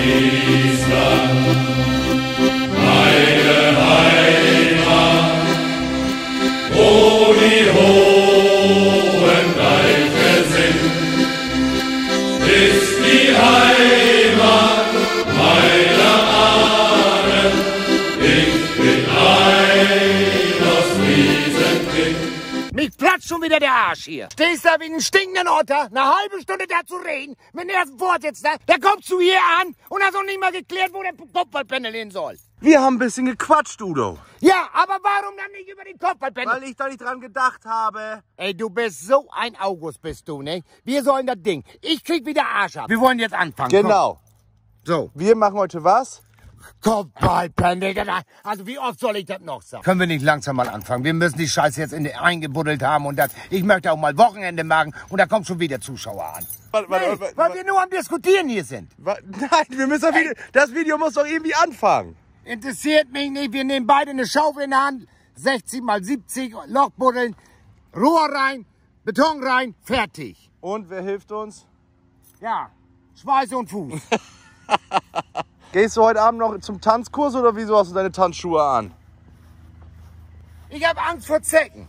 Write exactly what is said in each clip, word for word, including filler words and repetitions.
Friesland, meine Heimat, wo die hohen Deiche sind, ist die Heimat meiner Ahnen. Ich bin ein aus Friesenkind. Mich platzt schon wieder der Arsch hier. Stehst da wie ein stinkenden Otter, eine halbe Stunde da zu reden, mit dem ersten Vorsitzenden, der kommt zu hier an und hat noch nicht mal geklärt, wo der Kopfballpanel hin soll. Wir haben ein bisschen gequatscht, Udo. Ja, aber warum dann nicht über den Kopfballpanel? Weil ich da nicht dran gedacht habe. Ey, du bist so ein August, bist du, ne? Wir sollen das Ding. Ich krieg wieder Arsch ab. Wir wollen jetzt anfangen. Genau. Komm. So. Wir machen heute was? Kopfballpanel. Also wie oft soll ich das noch sagen? Können wir nicht langsam mal anfangen? Wir müssen die Scheiße jetzt in die eingebuddelt haben und das. Ich möchte auch mal Wochenende machen und da kommen schon wieder Zuschauer an. Warte, warte, Nee, warte, weil warte. wir nur am Diskutieren hier sind. Wa- Nein, wir müssen das Video, das Video muss doch irgendwie anfangen. Interessiert mich nicht. Wir nehmen beide eine Schaufel in der Hand. sechzig mal siebzig, Loch buddeln, Rohr rein, Beton rein, fertig. Und wer hilft uns? Ja, Schweiß und Fuß. Gehst du heute Abend noch zum Tanzkurs oder wieso hast du deine Tanzschuhe an? Ich habe Angst vor Zecken.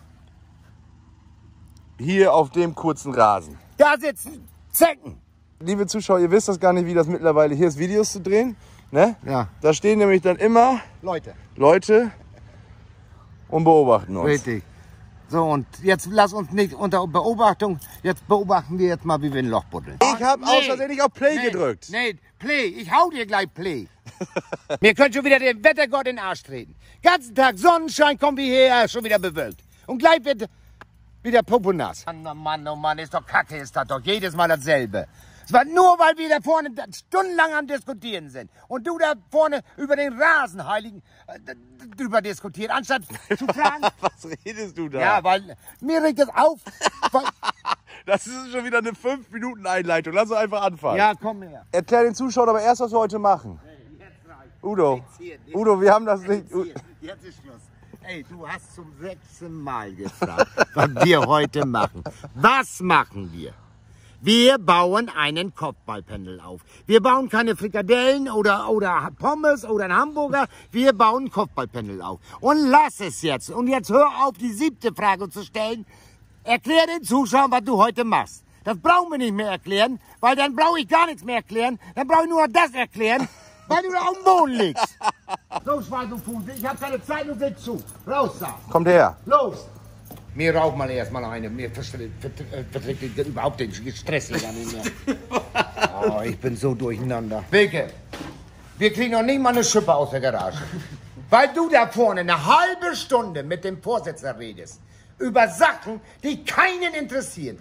Hier auf dem kurzen Rasen. Da sitzen Zecken. Liebe Zuschauer, ihr wisst das gar nicht, wie das mittlerweile hier ist, Videos zu drehen. Ne? Ja. Da stehen nämlich dann immer Leute. Leute und beobachten uns. Richtig. So, und jetzt lass uns nicht unter Beobachtung, jetzt beobachten wir jetzt mal, wie wir ein Loch buddeln. Ich habe aus Versehen nicht auf Play nee, gedrückt. Nee, Play. Ich hau dir gleich Play. Mir könnt schon wieder den Wettergott in den Arsch treten. Ganzen Tag Sonnenschein, kommen wir hierher, schon wieder bewölkt. Und gleich wird wieder poponass. Mann, oh Mann, oh Mann, ist doch kacke, ist das doch jedes Mal dasselbe. Es war nur, weil wir da vorne stundenlang am Diskutieren sind. Und du da vorne über den Rasenheiligen äh, drüber diskutiert, anstatt zu fragen. Was redest du da? Ja, weil mir regt das auf. Weil, Das ist schon wieder eine fünf Minuten Einleitung. Lass uns einfach anfangen. ja, komm her. Erklär den Zuschauern aber erst, was wir heute machen. Udo, Udo, wir haben das nicht... Jetzt, jetzt ist Schluss. Ey, du hast zum sechsten Mal gefragt, was wir heute machen. Was machen wir? Wir bauen einen Kopfballpanel auf. Wir bauen keine Frikadellen oder, oder Pommes oder einen Hamburger. Wir bauen ein Kopfballpanel auf. Und lass es jetzt. Und jetzt hör auf, die siebte Frage zu stellen. Erklär den Zuschauern, was du heute machst. Das brauchen wir nicht mehr erklären, weil dann brauche ich gar nichts mehr erklären. Dann brauche ich nur noch das erklären, weil du da auf dem Boden liegst. Los, Schwein und Fuß, ich habe keine Zeit und will zu. Raus da. Kommt her. Los! Mir raucht mal erstmal eine. Mir verträgt überhaupt den Stress gar nicht mehr. Oh, ich bin so durcheinander. Wilke, wir kriegen noch nicht mal eine Schippe aus der Garage. Weil du da vorne eine halbe Stunde mit dem Vorsitzenden redest. Über Sachen, die keinen interessieren.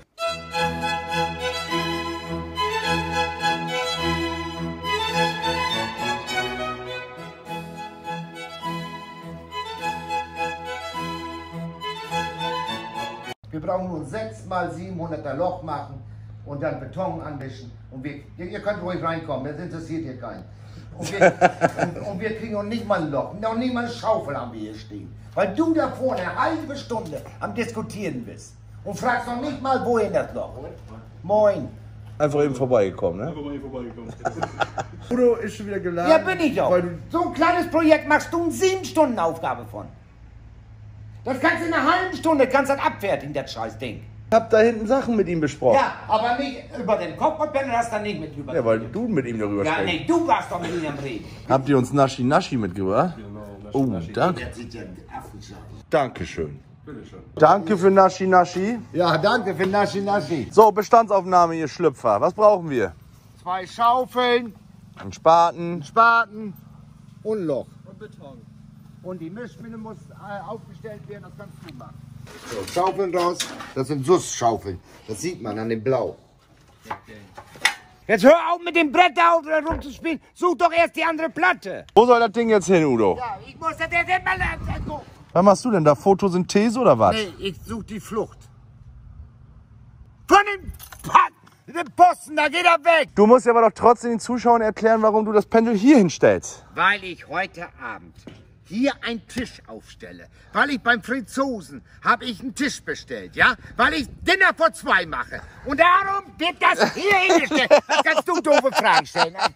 Wir brauchen nur ein sechs mal siebenhunderter Loch machen und dann Beton anmischen. Und wir, ihr, ihr könnt ruhig reinkommen, das interessiert hier keinen. Und wir, und, und wir kriegen noch nicht mal ein Loch, noch nicht mal eine Schaufel haben wir hier stehen. Weil du da vorne eine halbe Stunde am Diskutieren bist. Und fragst noch nicht mal, wohin das Loch. Moin. Einfach eben vorbeigekommen, ne? Einfach mal hier vorbeigekommen. Udo ist schon wieder geladen. Ja, bin ich auch. Weil du So ein kleines Projekt machst du eine sieben Stunden Aufgabe von. Das kannst du in einer halben Stunde kannst das abfertigen, das Scheißding. hab da hinten Sachen mit ihm besprochen. Ja, aber nicht über den Kopfballpanel hast du dann nicht mit drüber Ja, weil geredet. du mit ihm darüber Ja, sprichst. nee, du warst doch mit ihm am Reden. Habt ihr uns Naschi Naschi mitgebracht? Oh, danke. Das sieht ja affenscharf. Dankeschön. Danke für Naschi Naschi. Ja, danke für Naschi Naschi. So, Bestandsaufnahme, ihr Schlüpfer. Was brauchen wir? Zwei Schaufeln, Ein Spaten. Spaten und Loch. Und Beton. Und die Mischmine muss äh, aufgestellt werden, das kannst du machen. So, Schaufeln raus. Das sind S U S-Schaufeln. Das sieht man an dem Blau. Jetzt hör auf mit dem Brett da rumzuspielen. Such doch erst die andere Platte. Wo soll das Ding jetzt hin, Udo? Ja, ich muss das jetzt immer lernen. Was machst du denn da? Photosynthese oder was? Nee, ich such die Flucht. Von den, den Posten, da geht er weg. Du musst ja aber doch trotzdem den Zuschauern erklären, warum du das Pendel hier hinstellst. Weil ich heute Abend hier einen Tisch aufstelle. Weil ich beim Franzosen habe ich einen Tisch bestellt, ja? Weil ich Dinner vor zwei mache. Und darum wird das hier hingestellt. Da kannst du doofe Fragen stellen.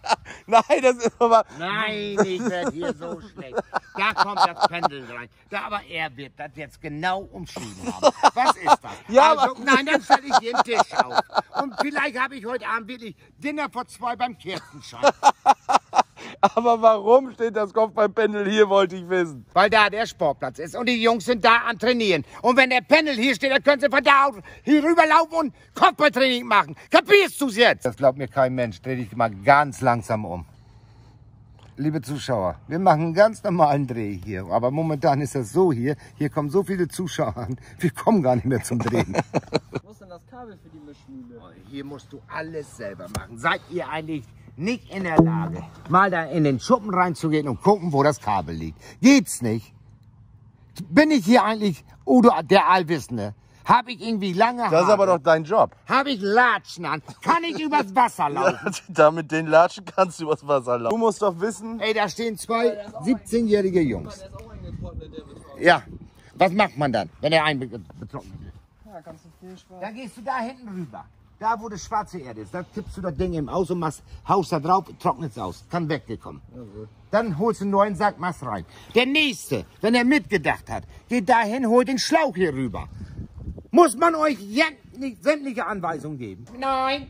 Nein, das ist aber... Nein, ich werde hier so schlecht. Da kommt das Pendel rein. Da, aber er wird das jetzt genau umschrieben haben. Was ist das? Ja, also, aber- nein, dann stelle ich hier einen Tisch auf. Und vielleicht habe ich heute Abend wirklich Dinner vor zwei beim Kerzenschein. Aber warum steht das Kopfballpendel hier, wollte ich wissen. Weil da der Sportplatz ist und die Jungs sind da am Trainieren. Und wenn der Pendel hier steht, dann können sie von da aus hier rüberlaufen und Kopfballtraining machen. Kapierst du's jetzt? Das glaubt mir kein Mensch. Dreh dich mal ganz langsam um. Liebe Zuschauer, wir machen einen ganz normalen Dreh hier. Aber momentan ist das so hier. Hier kommen so viele Zuschauer an. Wir kommen gar nicht mehr zum Drehen. Wo ist denn das Kabel für die Mischmühle? Hier musst du alles selber machen. Seid ihr eigentlich nicht in der Lage, mal da in den Schuppen reinzugehen und gucken, wo das Kabel liegt? Geht's nicht? Bin ich hier eigentlich Udo, der Allwissende? Habe ich irgendwie lange Haare? Das ist aber doch dein Job. Habe ich Latschen an? Kann ich übers Wasser laufen? Da mit den Latschen kannst du übers Wasser laufen. Du musst doch wissen... Ey, da stehen zwei siebzehnjährige Jungs. Der ist auch eingetrocknet, der Beton. Ja, was macht man dann, wenn er einbetrocknet ist? Ja, kannst du viel Spaß. Dann gehst du da hinten rüber. Da, wo das schwarze Erde ist, da tippst du das Ding im Aus und machst, haust da drauf, trocknet's aus. Kann weggekommen. Dann holst du einen neuen Sack, machst rein. Der Nächste, wenn er mitgedacht hat, geht dahin, holt den Schlauch hier rüber. Muss man euch sämtliche, sämtliche Anweisungen geben? Nein.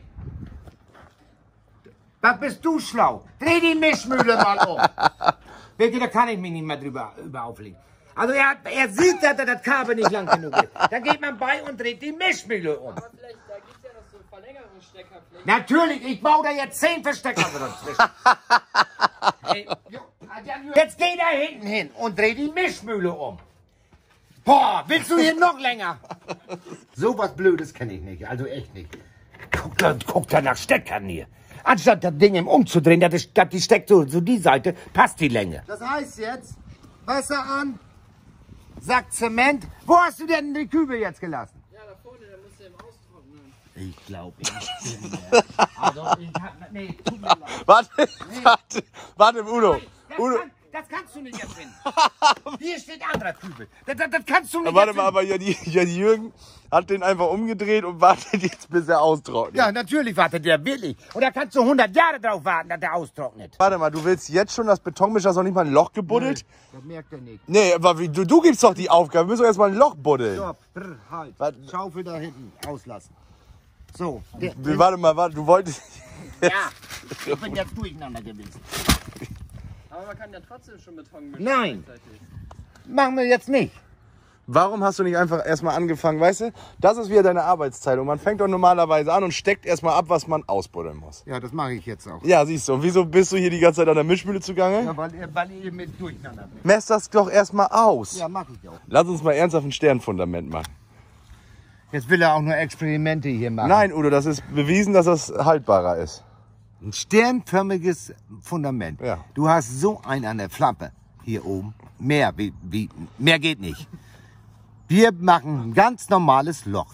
Was bist du schlau? Dreh die Mischmühle mal um. Bitte, da kann ich mich nicht mehr drüber über auflegen. Also er, hat, er sieht, dass er das Kabel nicht lang genug ist. Dann geht man bei und dreht die Mischmühle um. Aber vielleicht, da gibt es ja noch so Verlängerungsstecker. Vielleicht. Natürlich, ich baue da jetzt zehn Verstecker dazwischen. Ey, jetzt geh da hinten hin und dreh die Mischmühle um. Boah, willst du hier noch länger? So was Blödes kenne ich nicht, also echt nicht. Guck da, guck da nach Steckern hier. Anstatt das Ding im umzudrehen, dass die, dass die steckt so, so die Seite, passt die Länge. Das heißt jetzt, Wasser an, Sack Zement. Wo hast du denn die Kübel jetzt gelassen? Ja, da vorne, da musst du eben austrocknen. Ich glaube, ich bin der. Also, ich hab, nee, tut mir leid. Warte, warte, warte, Udo. Das, Udo. kann, das kannst du nicht erfinden. Hier steht anderer Kübel. Das, das, das kannst du nicht Warte mal, erfinden. aber Jan, Jan Jürgen hat den einfach umgedreht und wartet jetzt, bis er austrocknet. Ja, natürlich wartet der wirklich. Und da kannst du hundert Jahre drauf warten, dass der austrocknet. Warte mal, du willst jetzt schon das Betonmischer, hast noch nicht mal ein Loch gebuddelt? Das merkt er nicht. Nee, aber wie, du, du gibst doch die Aufgabe, wir müssen doch erst mal ein Loch buddeln. Stopp, brr, halt. Was? Schaufel da hinten auslassen. So. Der, Wir- Warte mal, warte, du wolltest... ja, ich bin jetzt durcheinander gewesen. Aber man kann ja trotzdem schon Beton mischen. Nein. gleichzeitig. Machen wir jetzt nicht. Warum hast du nicht einfach erstmal angefangen, weißt du? Das ist wieder deine Arbeitszeit und man fängt doch normalerweise an und steckt erstmal ab, was man ausbuddeln muss. Ja, das mache ich jetzt auch. Ja, siehst du. Und wieso bist du hier die ganze Zeit an der Mischmühle zugange? Ja, weil, ihr- weil ihr mit durcheinander bringt. Mess das doch erstmal aus. Ja, mache ich auch. Lass uns mal ernsthaft ein Sternfundament machen. Jetzt will er auch nur Experimente hier machen. Nein, Udo, das ist bewiesen, dass das haltbarer ist. Ein sternförmiges Fundament. Ja. Du hast so einen an der Flappe hier oben. Mehr, wie, wie, mehr geht nicht. Wir machen ein ganz normales Loch.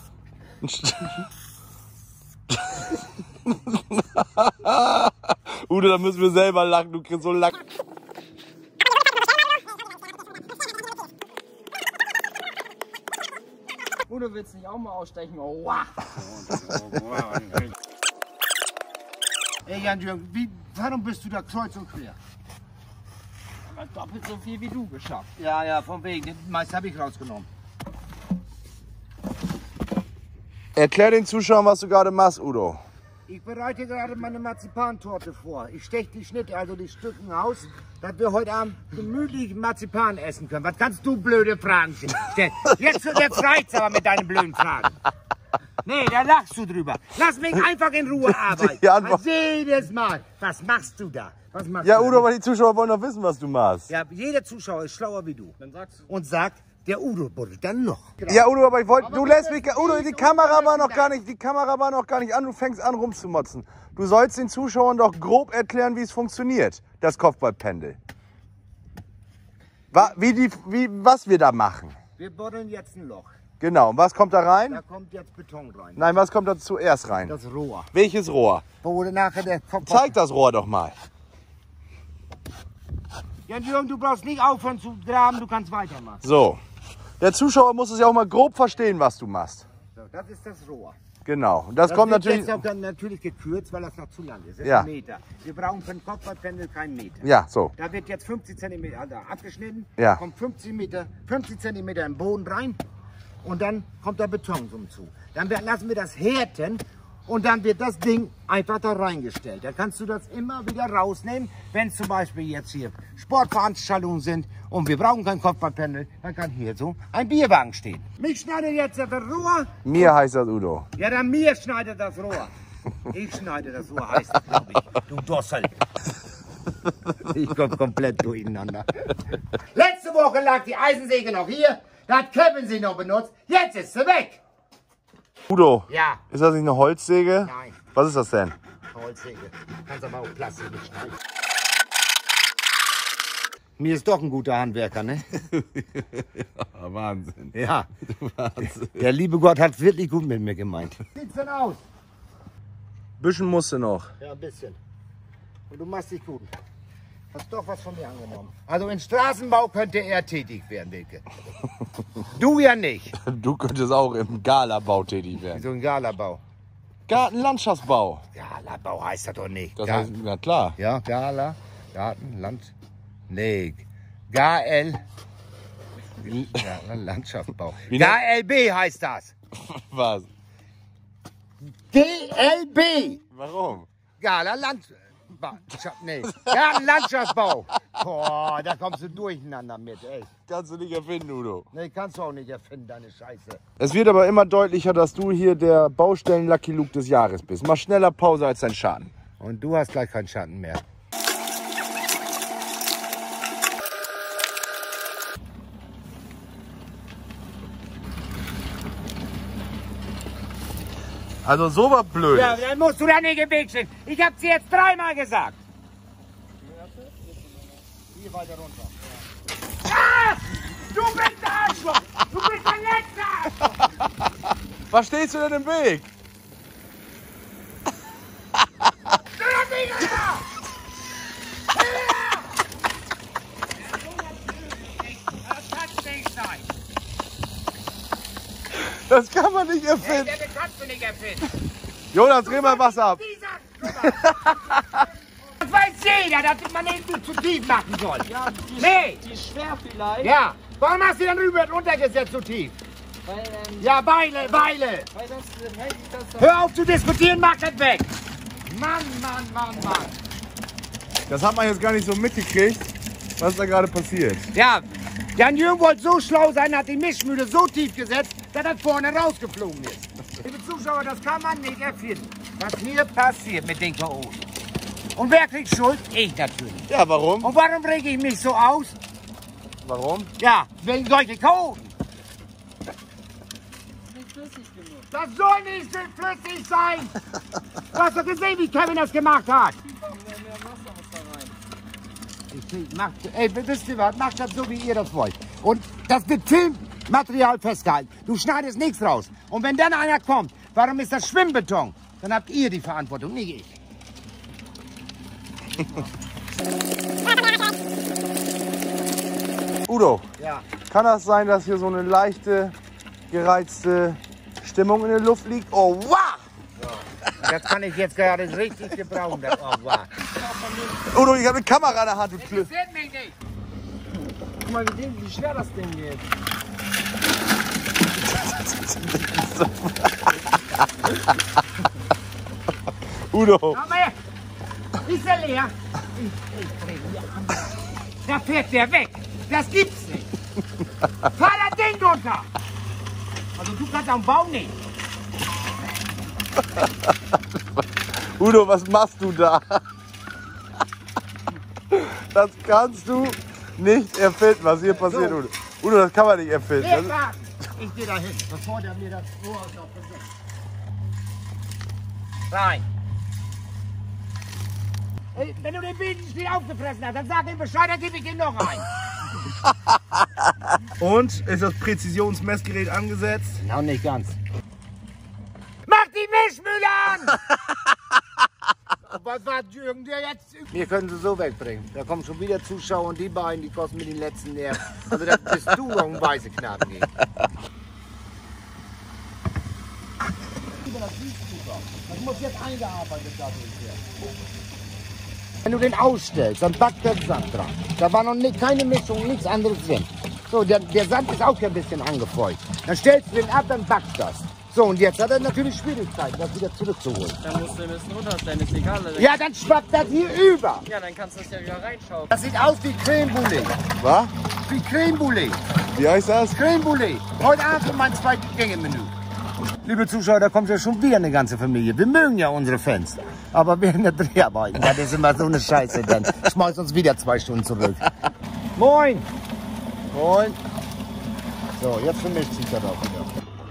Udo, da müssen wir selber lachen. Du kriegst so lang. Udo, willst du nicht auch mal ausstechen? Oh, wow. Ey, Jan-Jürgen, wie, warum bist du da kreuz und quer? Aber doppelt so viel wie du geschafft. Ja, ja, von wegen. Den meisten habe ich rausgenommen. Erklär den Zuschauern, was du gerade machst, Udo. Ich bereite gerade meine Marzipantorte vor. Ich steche die Schnitte, also die Stücken aus, dass wir heute Abend gemütlich Marzipan essen können. Was kannst du blöde Fragen stellen? Jetzt, jetzt reicht's aber mit deinen blöden Fragen. Nee, da lachst du drüber. Lass mich einfach in Ruhe arbeiten. Die Antwort- Also jedes Mal. Was machst du da? Was machst Ja, du Udo, da? aber die Zuschauer wollen doch wissen, was du machst. Ja, jeder Zuschauer ist schlauer wie du. Dann sagst du. Und sagt, der Udo buddelt dann noch. Ja, Udo, aber ich wollte, du Aber lässt das mich, ist Udo, nicht die so Kamera war noch unterhaltsam. gar nicht, die Kamera war noch gar nicht an, du fängst an rumzumotzen. Du sollst den Zuschauern doch grob erklären, wie es funktioniert, das Kopfballpendel. Wa- Wie die, wie, was wir da machen. Wir buddeln jetzt ein Loch. Genau, und was kommt da rein? Da kommt jetzt Beton rein. Nein, was kommt da zuerst rein? Das Rohr. Welches Rohr? Wo nachher der Kopf... Zeig das Rohr doch mal. Jan-Jürgen, du brauchst nicht aufhören zu graben, du kannst weitermachen. So. Der Zuschauer muss es ja auch mal grob verstehen, was du machst. So, das ist das Rohr. Genau. Und das, Das kommt wird natürlich. jetzt auch dann natürlich gekürzt, weil das noch zu lang ist. Das ist Ja. ein Meter. Wir brauchen für ein Kopfballpendel keinen Meter. Ja, so. Da wird jetzt fünfzig Zentimeter also abgeschnitten, Ja. kommt fünfzig Meter, fünfzig Zentimeter im Boden rein und dann kommt der Beton zum zu. Dann wir- lassen wir das härten und dann wird das Ding einfach da reingestellt. Dann kannst du das immer wieder rausnehmen, wenn zum Beispiel jetzt hier Sportveranstaltungen sind und wir brauchen kein Kopfballpendel, dann kann hier so ein Bierwagen stehen. Mich schneidet jetzt das Rohr. Mir heißt das Udo. Ja, dann mir schneidet das Rohr. Ich schneide das Rohr, heißt das, glaube ich. Du Dossel. Ich komme komplett durcheinander. Letzte Woche lag die Eisensäge noch hier. Da hat Kevin sie noch benutzt. Jetzt ist sie weg. Udo, Ja. ist das nicht eine Holzsäge? Nein. Was ist das denn? Holzsäge. Kannst aber auch Plastik mitschneiden. Mir ist doch ein guter Handwerker, ne? Ja, Wahnsinn. Ja. Wahnsinn. Der liebe Gott hat wirklich gut mit mir gemeint. Wie sieht's denn aus? Bisschen musste noch. Ja, ein bisschen. Und du machst dich gut. Hast doch was von mir angenommen. Also im Straßenbau könnte er tätig werden, Wilke. Du ja nicht. Du könntest auch im Galabau tätig werden. So ein Galabau. Gartenlandschaftsbau. Galabau heißt das doch nicht. Das Ga heißt, ja klar. ja, Gala, Garten, Land. Nee. G L. Ja, Landschaftsbau. Wie G L B heißt das. Was? G L B. Warum? Gala Land. Nee. Gartenlandschaftsbau. Boah, da kommst du durcheinander mit, ey. Kannst du nicht erfinden, Udo. Nee, kannst du auch nicht erfinden, deine Scheiße. Es wird aber immer deutlicher, dass du hier der Baustellen-Lucky Luke des Jahres bist. Mach schneller Pause als dein Schaden. Und du hast gleich keinen Schatten mehr. Also so was blöd. Ja, dann musst du da nicht im Weg stehen. Ich hab's dir jetzt dreimal gesagt. Hier weiter runter. Ah! Du bist der Arschloch! Du bist der Letzte! Was stehst du denn im Weg? Du hast nicht gemacht! Das kannst nicht sein. Das kann man nicht Hey, erfinden. das kannst du nicht erfinden. Jonas, dreh mal was ab. Dieser, guck mal. Das weiß jeder, dass man nicht zu tief machen soll. Ja, die, Nee. die ist schwer vielleicht. Ja, warum hast du denn rüber runtergesetzt so tief? Weil, ähm, Ja, Weile, Weile. weil das, weil ich das Hör auf zu diskutieren, mach das weg. Mann, Mann, Mann, Mann. Das hat man jetzt gar nicht so mitgekriegt, was da gerade passiert. Ja, Jan Jürgen wollte so schlau sein, hat die Mischmühle so tief gesetzt, dass das vorne rausgeflogen ist. Liebe Zuschauer, das kann man nicht erfinden, was hier passiert mit den K Os. Und wer kriegt Schuld? Ich natürlich. Ja, warum? Und warum rege ich mich so aus? Warum? Ja, wegen solche K Os. nicht flüssig genug. Das soll nicht so flüssig sein. Du hast doch gesehen, wie Kevin das gemacht hat. Mehr, mehr Wasser muss da rein. Ich mach, ey, wisst ihr was? Macht das so, wie ihr das wollt. Und das wird Filmmaterial festgehalten. Du schneidest nichts raus. Und wenn dann einer kommt, warum ist das Schwimmbeton? Dann habt ihr die Verantwortung, nicht ich. Udo, Ja. kann das sein, dass hier so eine leichte, gereizte Stimmung in der Luft liegt? Oh, wow! Das kann ich jetzt gerade richtig gebrauchen. Das, oh, wow. Udo, ich habe eine Kamera in der Hand, du Klö. Interessiert mich nicht. Guck mal, wie, Ding, wie schwer das Ding geht. Udo, Komm her. Ist er leer? Ich, ich dreh hier an. Da fährt der weg. Das gibt's nicht. Fahr das Ding runter. Also du kannst am Baum nicht. Udo, was machst du da? Das kannst du nicht erfinden, was hier passiert, So. Udo. Udo, das kann man nicht erfinden. Nee, Das ist, warte. Ich geh da hin, bevor der mir das Rohr noch besetzt. Rein. Ey, wenn du den Bienenstiel aufgefressen hast, dann sag ihm Bescheid, dann gebe ich ihm noch ein. und ist das Präzisionsmessgerät angesetzt? Noch nicht ganz. Mach die Mischmühle an! Was war Jürgen dir jetzt? Wir können sie so wegbringen. Da kommen schon wieder Zuschauer und die beiden, die kosten mir den letzten Nerv. Also da bist du noch ein weiße Knaben gegen. Das muss jetzt eingearbeitet werden. Wenn du den ausstellst, dann backt der Sand dran. Da war noch nicht, keine Mischung, nichts anderes drin. So, der, der Sand ist auch ein bisschen angefeucht. Dann stellst du den ab, dann backt das. So, und jetzt hat er natürlich Schwierigkeiten, das wieder zurückzuholen. Dann musst du ein bisschen runterstellen, ist egal. Dann Ja, dann schwappt das hier über. ja, dann kannst du das ja wieder reinschauen. Das sieht aus wie Creme Brûlée. Was? Wie Creme Brûlée. Wie heißt das? Creme Brûlée. Heute Abend für mein zweites Gänge-Menü. Liebe Zuschauer, da kommt ja schon wieder eine ganze Familie. Wir mögen ja unsere Fans. Aber während der Dreharbeiten, das ist immer so eine Scheiße. Dann schmeißt uns wieder zwei Stunden zurück. Moin. Moin. So, jetzt vermischt sich das auch wieder.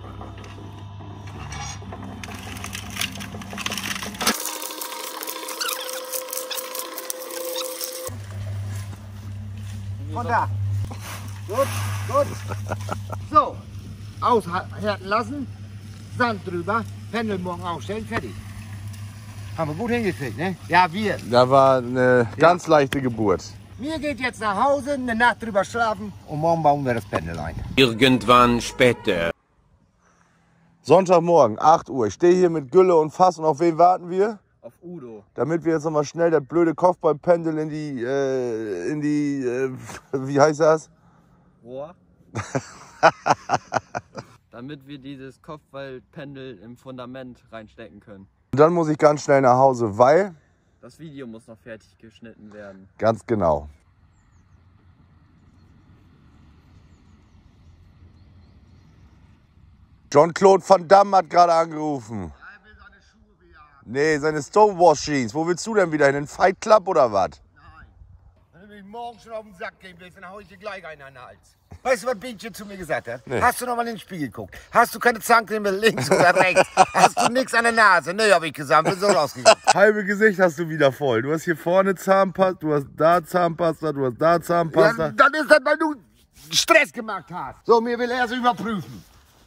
Von da. Gut, gut. So, aushärten lassen, Sand drüber, Pendel morgen aufstellen, fertig. Haben wir gut hingekriegt, ne? Ja, wir. Da war eine ganz leichte Geburt. Mir geht jetzt nach Hause, eine Nacht drüber schlafen und morgen bauen wir das Pendel ein. Irgendwann später. Sonntagmorgen, acht Uhr. Ich stehe hier mit Gülle und Fass und auf wen warten wir? Auf Udo. Damit wir jetzt nochmal schnell das blöde Kopfballpendel in die, äh, in die, äh, wie heißt das? Rohr. Damit wir dieses Kopfballpendel im Fundament reinstecken können. Und dann muss ich ganz schnell nach Hause, weil, Das Video muss noch fertig geschnitten werden. ganz genau. Jean-Claude Van Damme hat gerade angerufen. Er will seine Schuhe wieder haben. Nee, seine Stonewall-Jeans. Wo willst du denn wieder hin? In den Fight Club oder was? Nein. Wenn du mich morgen schon auf den Sack gehen willst, dann hau ich dir gleich einen an den Hals. Weißt du, was Bienchen zu mir gesagt hat? Nee. Hast du noch mal in den Spiegel geguckt? Hast du keine Zahncreme links oder rechts? Hast du nichts an der Nase? Nee, hab ich gesagt, bin so rausgegangen. Halbe Gesicht hast du wieder voll. Du hast hier vorne Zahnpasta, du hast da Zahnpasta, du hast da Ja, Zahnpasta. dann ist das, weil du Stress gemacht hast. So, mir will er so überprüfen.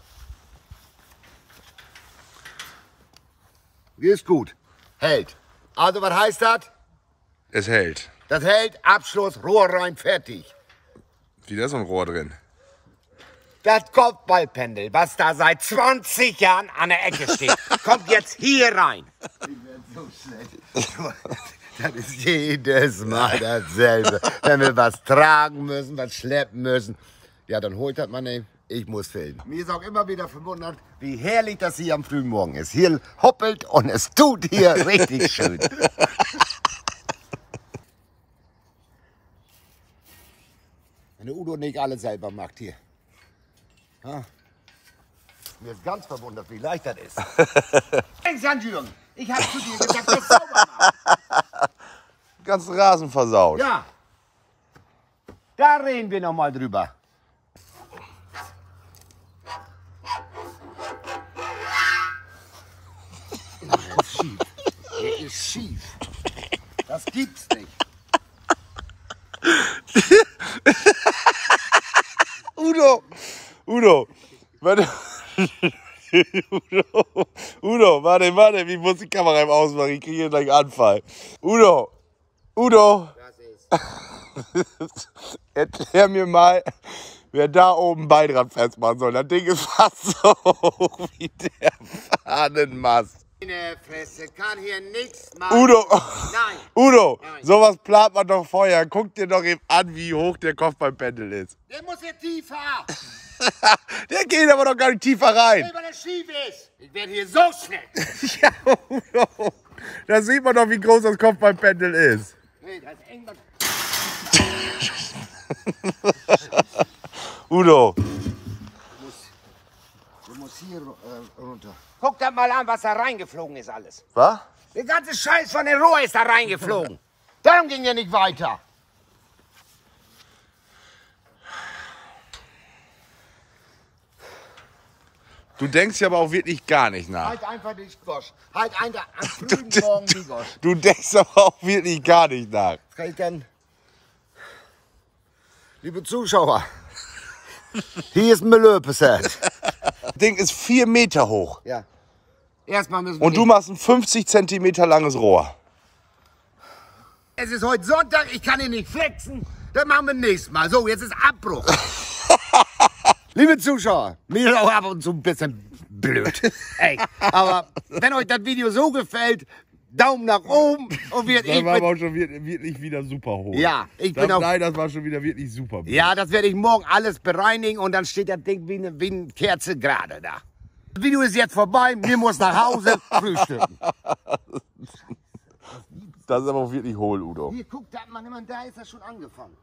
Ist gut. Hält. Also, was heißt das? Es hält. Das hält, Abschluss, Rohr rein, fertig. Wie, da ist so ein Rohr drin. Das Kopfballpendel, was da seit zwanzig Jahren an der Ecke steht, kommt jetzt hier rein. Ich werde so schlecht. Das ist jedes Mal dasselbe. Wenn wir was tragen müssen, was schleppen müssen, ja, dann holt das man eben. Ich muss filmen. Mir ist auch immer wieder verwundert, wie herrlich das hier am frühen Morgen ist. Hier hoppelt und es tut hier richtig schön. Wenn der Udo nicht alles selber macht hier. Ha? Mir ist ganz verwundert, wie leicht das ist. Denkst an Jürgen, ich hab zu dir gesagt, das sauber machen. Ganzen Rasen versaut. Ja. Da reden wir noch mal drüber. Der ist schief. Der ist schief. Das gibt's nicht. Udo, Udo, warte. Udo, Udo, warte, warte, wie muss die Kamera im Ausmachen? Ich kriege hier gleich einen Anfall. Udo, Udo, Das ist. erklär mir mal, wer da oben Bein dran festmachen soll. Das Ding ist fast so hoch wie der Fahnenmast. Meine Fresse, kann hier nichts machen. Udo, Nein. Udo, Nein. sowas plant man doch vorher. Guck dir doch eben an, wie hoch der Kopfballpendel ist. Der muss hier tiefer. Der geht aber doch gar nicht tiefer rein. Weil er schief ist. Ich werde hier so schnell. Ja, Udo, da sieht man doch, wie groß das Kopfballpendel ist. Nee, das ist eng. Udo, Du musst hier äh, runter. Guck dir mal an, was da reingeflogen ist alles. was? Der ganze Scheiß von den Rohr ist da reingeflogen. Darum ging er nicht weiter. Du denkst ja aber auch wirklich gar nicht nach. Halt einfach dich, Gosch. Halt einfach am frühen Morgen die Gosch. Du denkst aber auch wirklich gar nicht nach. Eltern, liebe Zuschauer, hier ist ein Melöpeset. Das Ding ist vier Meter hoch. Ja. Erstmal müssen wir. Und du machst ein fünfzig Zentimeter langes Rohr. Es ist heute Sonntag, ich kann hier nicht flexen. Das machen wir nächstes Mal. So, jetzt ist Abbruch. Liebe Zuschauer, mir ist auch ab und zu ein bisschen blöd. Ey, aber wenn euch das Video so gefällt, Daumen nach oben und wir, Das ich war bin, aber auch schon wirklich, wirklich wieder super hoch. Ja, ich das, bin auch- Nein, das war schon wieder wirklich super. ja, das werde ich morgen alles bereinigen und dann steht das Ding wie eine, wie eine Kerze gerade da. Das Video ist jetzt vorbei, mir muss nach Hause frühstücken. Das ist aber auch wirklich hohl, Udo. Hier, guck, da, Mann, Mann, da ist das schon angefangen.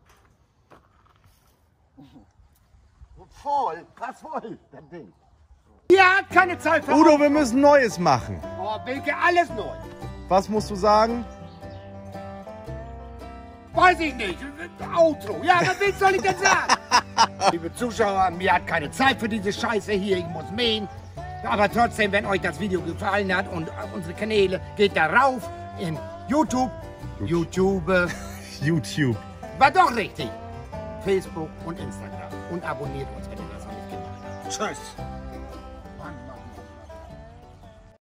Voll, krass voll, das Ding. Ja, keine Zeit für Udo, wir müssen Neues machen. Oh, Wilke, alles neu. Was musst du sagen? Weiß ich nicht. Outro. Ja, was willst, soll ich denn sagen? Liebe Zuschauer, mir hat keine Zeit für diese Scheiße hier. Ich muss mähen. Aber trotzdem, wenn euch das Video gefallen hat und unsere Kanäle, geht da rauf in YouTube. YouTube. YouTube. War doch richtig. Facebook und Instagram. Und abonniert uns, wenn ihr das noch nicht gemacht habt. Tschüss.